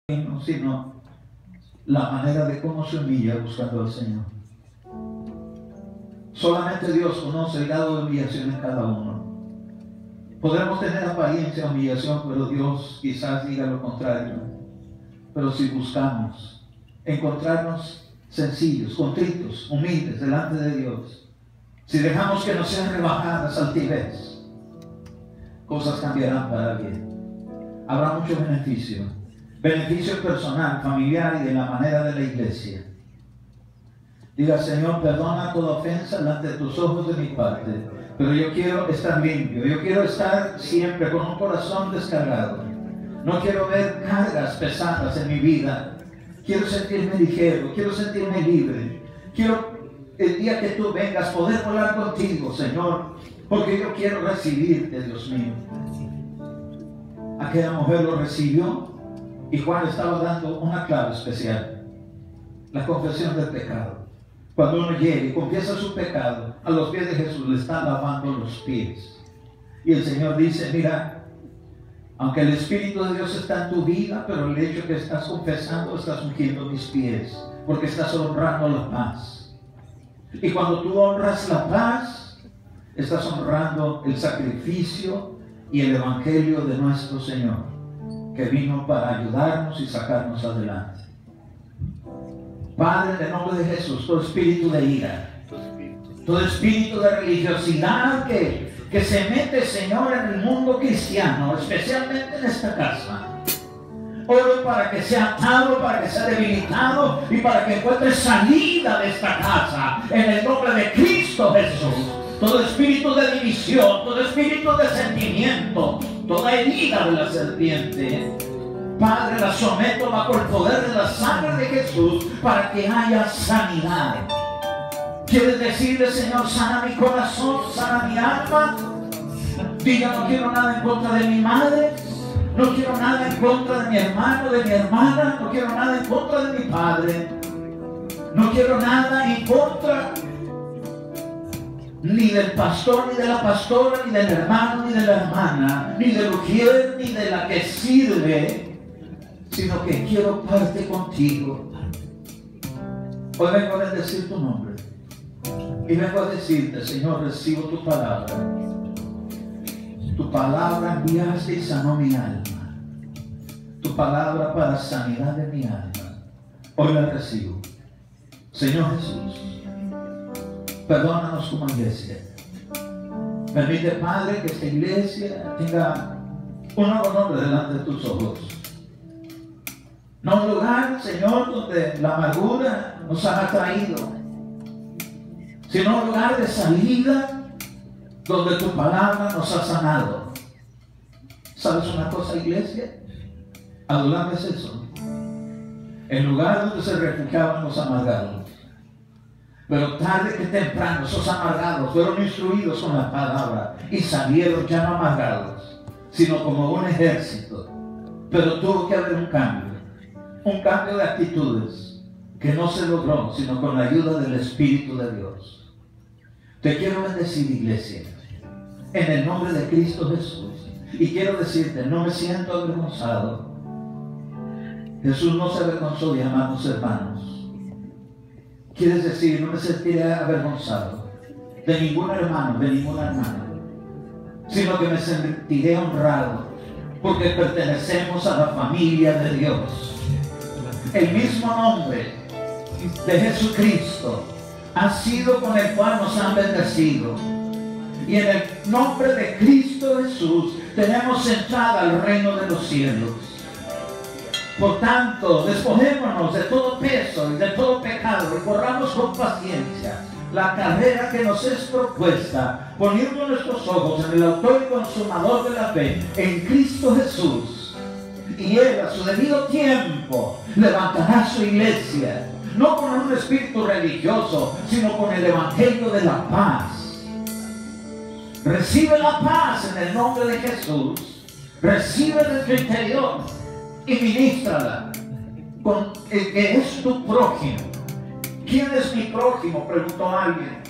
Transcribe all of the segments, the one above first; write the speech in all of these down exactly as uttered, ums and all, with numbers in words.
sino la manera de cómo se humilla buscando al Señor. Solamente Dios conoce el grado de humillación en cada uno. Podremos tener apariencia de humillación, pero Dios quizás diga lo contrario. Pero si buscamos encontrarnos sencillos, contritos, humildes delante de Dios, si dejamos que nos sean rebajadas altivez, cosas cambiarán para bien. Habrá mucho beneficio, beneficio personal, familiar y de la manera de la iglesia. Diga: Señor, perdona toda ofensa delante de tus ojos de mi parte, pero yo quiero estar limpio, yo quiero estar siempre con un corazón descargado. No quiero ver cargas pesadas en mi vida. Quiero sentirme ligero, quiero sentirme libre. Quiero el día que tú vengas poder volar contigo, Señor, porque yo quiero recibirte, Dios mío. Aquella mujer lo recibió y Juan estaba dando una clave especial: la confesión del pecado. Cuando uno llega y confiesa su pecado a los pies de Jesús, le está lavando los pies. Y el Señor dice: mira, aunque el Espíritu de Dios está en tu vida, pero el hecho que estás confesando, estás ungiendo mis pies, porque estás honrando la paz. Y cuando tú honras la paz, estás honrando el sacrificio y el evangelio de nuestro Señor, que vino para ayudarnos y sacarnos adelante. Padre, en el nombre de Jesús, todo espíritu de ira, todo espíritu de religiosidad que, que se mete, Señor, en el mundo cristiano, especialmente en esta casa, oro para que sea atado, para que sea debilitado y para que encuentre salida de esta casa, en el nombre de Cristo Jesús. Todo espíritu de división, todo espíritu de sentimiento, toda herida de la serpiente, Padre, la someto bajo el poder de la sangre de Jesús para que haya sanidad. ¿Quieres decirle: Señor, sana mi corazón, sana mi alma? Diga: no quiero nada en contra de mi madre, no quiero nada en contra de mi hermano, de mi hermana, no quiero nada en contra de mi padre, no quiero nada en contra ni del pastor, ni de la pastora, ni del hermano, ni de la hermana, ni del ujier, ni de la que sirve, sino que quiero parte contigo. Hoy vengo a bendecir tu nombre y vengo a decirte: Señor, recibo tu palabra. Tu palabra enviaste y sanó mi alma. Tu palabra para sanidad de mi alma, hoy la recibo. Señor Jesús, perdónanos como iglesia. Permite, Padre, que esta iglesia tenga un nuevo nombre delante de tus ojos. No un lugar, Señor, donde la amargura nos ha atraído, sino un lugar de salida donde tu palabra nos ha sanado. ¿Sabes una cosa, iglesia? Adulam es eso, el lugar donde se refugiaban los amargados. Pero tarde que temprano esos amargados fueron instruidos con la palabra y salieron ya no amargados, sino como un ejército. Pero tuvo que haber un cambio, un cambio de actitudes que no se logró sino con la ayuda del Espíritu de Dios. Te quiero bendecir, iglesia, en el nombre de Cristo Jesús, y quiero decirte: no me siento avergonzado. Jesús no se avergonzó de amarnos, hermanos. Quieres decir, no me sentiré avergonzado de ningún hermano, de ninguna hermana, sino que me sentiré honrado porque pertenecemos a la familia de Dios. El mismo nombre de Jesucristo ha sido con el cual nos han bendecido, y en el nombre de Cristo Jesús tenemos entrada al reino de los cielos. Por tanto, despojémonos de todo peso y de todo pecado y corramos con paciencia la carrera que nos es propuesta, poniendo nuestros ojos en el autor y consumador de la fe, en Cristo Jesús. Y Él, a su debido tiempo, levantará su iglesia, no con un espíritu religioso, sino con el evangelio de la paz. Recibe la paz en el nombre de Jesús. Recibe de tu interior y ministrala con el que es tu prójimo. ¿Quién es mi prójimo?, preguntó alguien.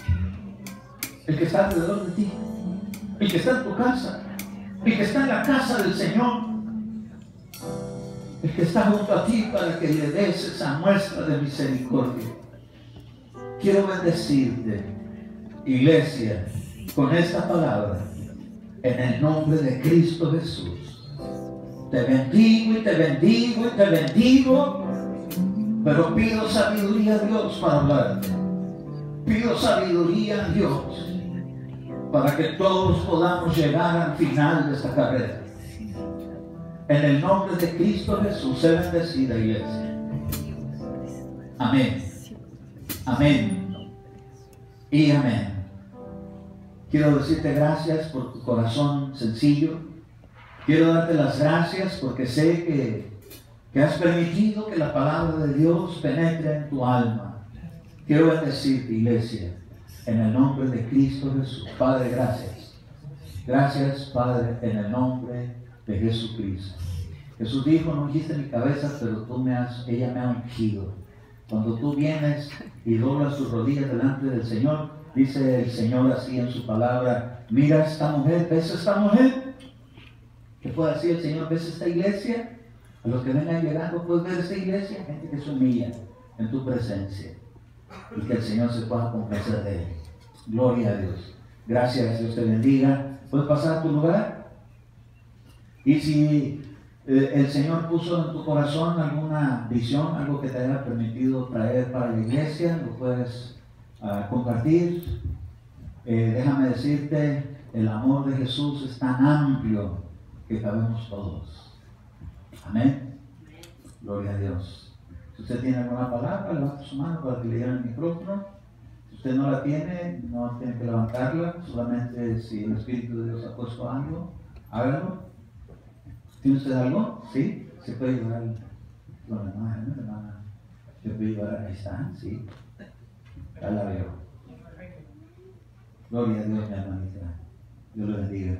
El que está alrededor de ti, el que está en tu casa, el que está en la casa del Señor. el que está junto a ti para que le des esa muestra de misericordia. Quiero bendecirte, iglesia, con esta palabra, en el nombre de Cristo Jesús. Te bendigo y te bendigo y te bendigo, pero pido sabiduría a Dios para hablarte. Pido sabiduría a Dios para que todos podamos llegar al final de esta carrera. En el nombre de Cristo Jesús, sé bendecida, iglesia. Amén. Amén. Y amén. Quiero decirte gracias por tu corazón sencillo. Quiero darte las gracias porque sé que, que has permitido que la palabra de Dios penetre en tu alma. Quiero bendecirte, iglesia, en el nombre de Cristo Jesús. Padre, gracias. Gracias, Padre, en el nombre de Jesucristo. Jesús dijo, no ungiste mi cabeza, pero tú me has, ella me ha ungido. Cuando tú vienes y doblas tus rodillas delante del Señor, dice el Señor así en su palabra, mira esta mujer, ¿ves esta mujer? ¿Qué puede decir el Señor? ¿Ves esta iglesia? A los que vengan llegando, ¿puedes ver esta iglesia? Gente que se humilla en tu presencia. Y que el Señor se pueda complacer de él. Gloria a Dios. Gracias, Dios te bendiga. ¿Puedes pasar a tu lugar? Y si eh, el Señor puso en tu corazón alguna visión, algo que te haya permitido traer para la iglesia, lo puedes uh, compartir. Eh, déjame decirte, el amor de Jesús es tan amplio que cabemos todos. Amén. Gloria a Dios. Si usted tiene alguna palabra, levante su mano para que le lleven el micrófono. Si usted no la tiene, no tiene que levantarla. Solamente si el Espíritu de Dios ha puesto algo, hágalo. ¿Tiene usted algo? ¿Sí? Se puede llevar la imagen, hermana. Se puede llevar, ahí está, sí. Ya la veo. Gloria a Dios, mi hermanita. Dios lo bendiga.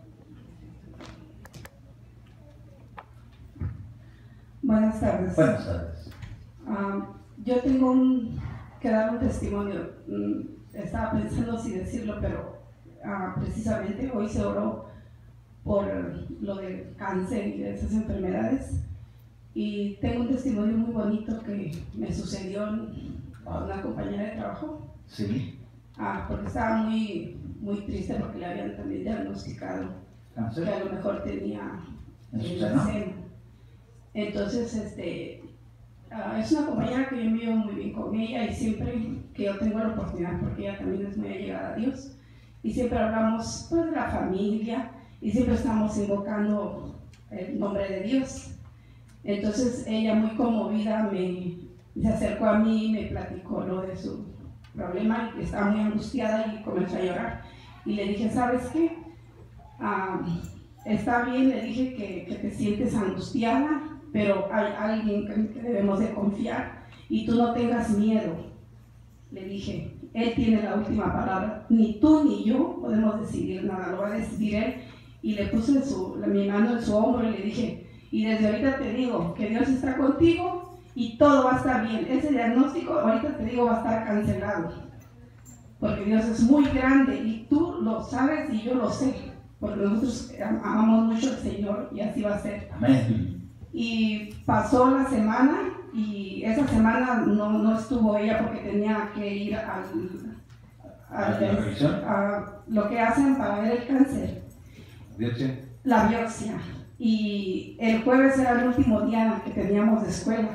Buenas tardes. Buenas tardes. Uh, yo tengo un, que dar un testimonio. Mm, estaba pensando si decirlo, pero uh, precisamente hoy se oró por lo del cáncer y de esas enfermedades. Y tengo un testimonio muy bonito que me sucedió en una compañera de trabajo. Sí. Uh, porque estaba muy, muy triste porque le habían también diagnosticado ¿Cáncer? que a lo mejor tenía ¿En su el seno? seno. Entonces, este, uh, es una compañera que yo me llevo muy bien con ella y siempre que yo tengo la oportunidad, porque ella también es muy allegada a Dios, y siempre hablamos pues, de la familia y siempre estamos invocando el nombre de Dios. Entonces, ella muy conmovida me, se acercó a mí y me platicó lo de su problema y que estaba muy angustiada y comenzó a llorar. Y le dije, ¿sabes qué? Uh, está bien, le dije que, que te sientes angustiada, pero hay alguien que, que debemos de confiar y tú no tengas miedo. Le dije, él tiene la última palabra, ni tú ni yo podemos decidir nada, lo va a decidir él. Y le puse su, la, mi mano en su hombro y le dije, y desde ahorita te digo que Dios está contigo y todo va a estar bien. Ese diagnóstico ahorita te digo va a estar cancelado, porque Dios es muy grande y tú lo sabes y yo lo sé, porque nosotros amamos mucho al Señor y así va a ser. Amén. Y pasó la semana y esa semana no, no estuvo ella porque tenía que ir al, al, ¿A a lo que hacen para ver el cáncer. ¿Biopsia? La biopsia. Y el jueves era el último día que teníamos de escuela.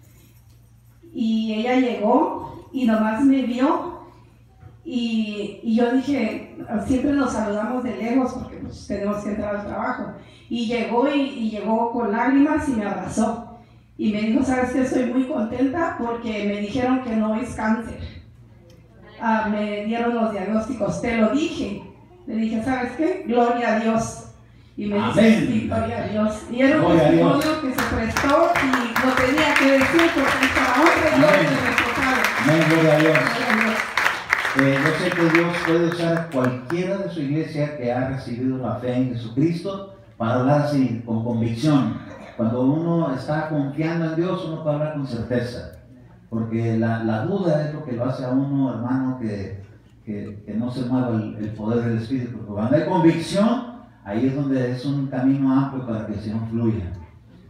Y ella llegó y nomás me vio y, y yo dije, siempre nos saludamos de lejos porque pues, tenemos que entrar al trabajo. Y llegó y, y llegó con lágrimas y me abrazó. Y me dijo, ¿sabes qué? Estoy muy contenta porque me dijeron que no es cáncer. Ah, me dieron los diagnósticos, te lo dije. Le dije, ¿sabes qué? Gloria a Dios. Y me dice, sí, gloria a Dios. Y era un testimonio que se prestó y lo tenía que decir porque para hombre Dios me respetaba. Amén, gloria a Dios. Eh, yo sé que Dios puede usar a cualquiera de su iglesia que ha recibido la fe en Jesucristo para hablar así, con convicción. Cuando uno está confiando en Dios, uno puede hablar con certeza. Porque la, la duda es lo que lo hace a uno, hermano, que, que, que no se mueva el, el poder del Espíritu. Porque cuando hay convicción, ahí es donde es un camino amplio para que el Señor fluya.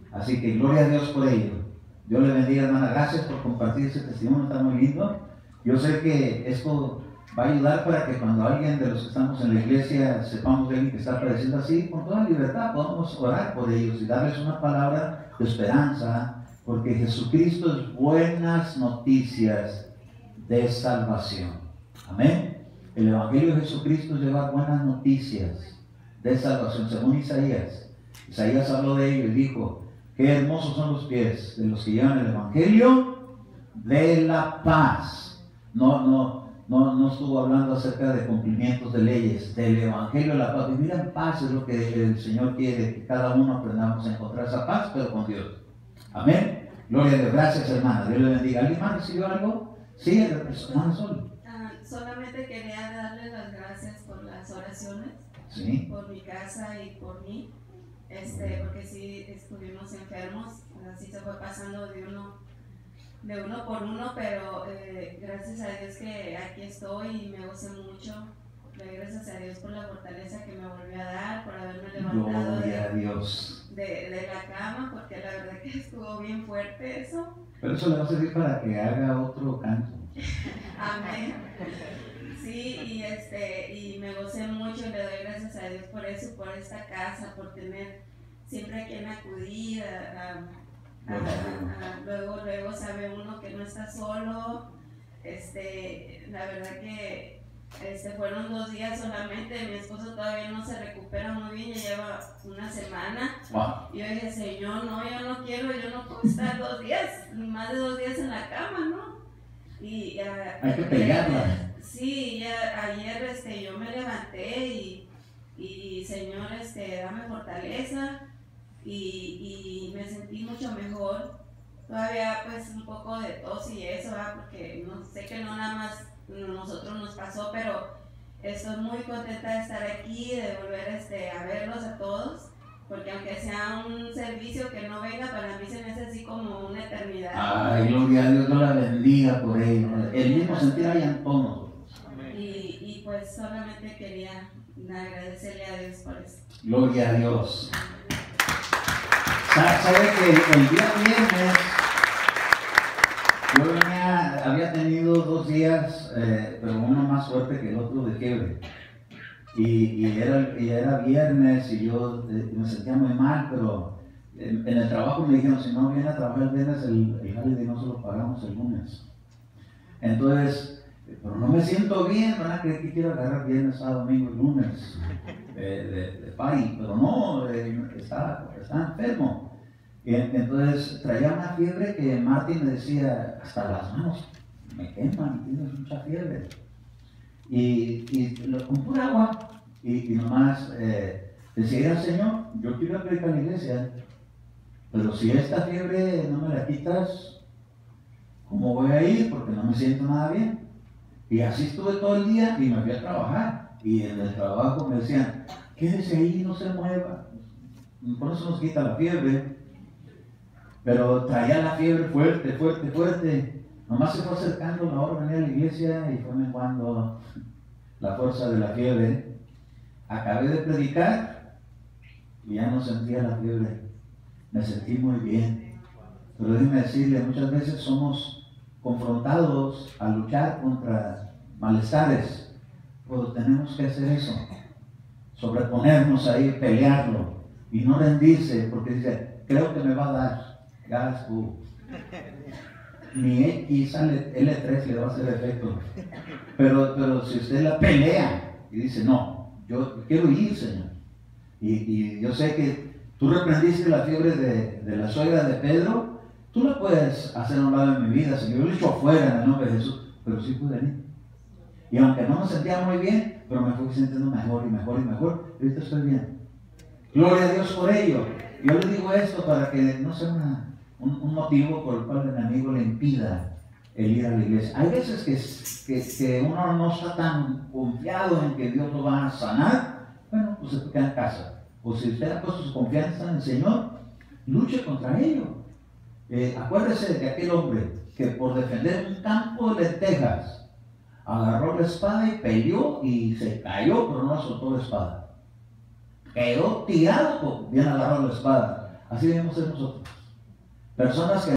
Así que gloria a Dios por ello. Dios le bendiga, hermana. Gracias por compartir ese testimonio, está muy lindo. Yo sé que esto va a ayudar para que cuando alguien de los que estamos en la iglesia sepamos de alguien que está padeciendo así, con toda libertad podamos orar por ellos y darles una palabra de esperanza, porque Jesucristo es buenas noticias de salvación. Amén. El Evangelio de Jesucristo es llevar buenas noticias de salvación, según Isaías. Isaías habló de ello y dijo: qué hermosos son los pies de los que llevan el Evangelio de la paz. No, no, no, no estuvo hablando acerca de cumplimientos de leyes, del Evangelio de la paz. Vivir en paz es lo que el Señor quiere, que cada uno aprendamos a encontrar esa paz, pero con Dios. Amén. Gloria a Dios. Gracias, hermana. Dios le bendiga. ¿Alguien más recibió algo? Sí, hermana Sol. Ah, solamente quería darle las gracias por las oraciones, Sí. por mi casa y por mí, este, porque sí estuvimos enfermos, así se fue pasando de uno de uno por uno, pero eh, gracias a Dios que aquí estoy y me gocé mucho. Doy gracias a Dios por la fortaleza que me volvió a dar, por haberme levantado Gloria a de, Dios. de, de la cama, porque la verdad que estuvo bien fuerte eso. Pero eso le va a servir para que haga otro canto. Amén. Sí, y, este, y me gocé mucho y le doy gracias a Dios por eso, por esta casa, por tener siempre a quien acudir, a, a Ah, ah, luego, luego sabe uno que no está solo. Este, la verdad que este, fueron dos días solamente. Mi esposo todavía no se recupera muy bien, ya lleva una semana. Wow. Y yo dije, Señor, no, yo no quiero, yo no puedo estar dos días, ni más de dos días en la cama, ¿no? Y uh, hay que pelearla. Sí, ya, ayer este, yo me levanté y, y Señor, este, dame fortaleza. Y, y me sentí mucho mejor. Todavía pues un poco de tos y eso, ¿verdad? Porque no sé que no nada más nosotros nos pasó, pero estoy muy contenta de estar aquí, de volver este, a verlos a todos, porque aunque sea un servicio que no venga, para mí se me hace así como una eternidad. Ay, gloria a Dios, Dios la bendiga por ello. El mismo sentir hay en todos nosotros. Y, y pues solamente quería agradecerle a Dios por eso. Gloria a Dios. ¿Sabe que el día viernes yo venía, había tenido dos días, eh, pero uno más fuerte que el otro de fiebre? Y, y, era, y era viernes y yo eh, me sentía muy mal, pero en, en el trabajo me dijeron, si no viene a trabajar el viernes, el, el holiday no se lo pagamos el lunes. Entonces, pero no me siento bien, van a creer que quiero agarrar viernes, sábado, domingo y lunes de, de, de pay, pero no, eh, estaba, estaba enfermo. Y entonces traía una fiebre que Martín me decía, hasta las manos me queman, tienes mucha fiebre. Y, y lo, con pura agua, y, y nomás eh, decía al Señor, yo quiero predicar en la iglesia, pero si esta fiebre no me la quitas, ¿cómo voy a ir? Porque no me siento nada bien. Y así estuve todo el día y me fui a trabajar. Y en el trabajo me decían, quédese ahí, no se mueva. Por eso nos quita la fiebre. Pero traía la fiebre fuerte, fuerte, fuerte. Nomás se fue acercando la hora de venir a la iglesia y fue menguando la fuerza de la fiebre. Acabé de predicar y ya no sentía la fiebre. Me sentí muy bien. Pero déjeme decirle, muchas veces somos confrontados a luchar contra malestares. Pero tenemos que hacer eso. Sobreponernos ahí, pelearlo y no rendirse, porque dice, creo que me va a dar. Gas, uh. Ni X L tres le va a hacer efecto. Pero, pero si usted la pelea y dice, no, yo quiero ir, Señor. Y, y yo sé que tú reprendiste la fiebre de, de la suegra de Pedro, tú la puedes hacer a un lado de mi vida, Señor. Yo lo he hecho afuera en el nombre de Jesús, pero sí pude ir. Y aunque no me sentía muy bien, pero me fui sintiendo mejor y mejor y mejor, y ahorita estoy bien. Gloria a Dios por ello. Yo le digo esto para que no sea una Un, un motivo por el cual el enemigo le impida el ir a la iglesia. Hay veces que, que, que uno no está tan confiado en que Dios lo va a sanar. Bueno, pues se queda en casa. O si usted ha puesto su confianza en el Señor, luche contra ello. Eh, acuérdese de aquel hombre que por defender un campo de lentejas agarró la espada y peleó y se cayó, pero no soltó la espada. Quedó tirado, bien agarró la espada. Así debemos ser nosotros. Personas que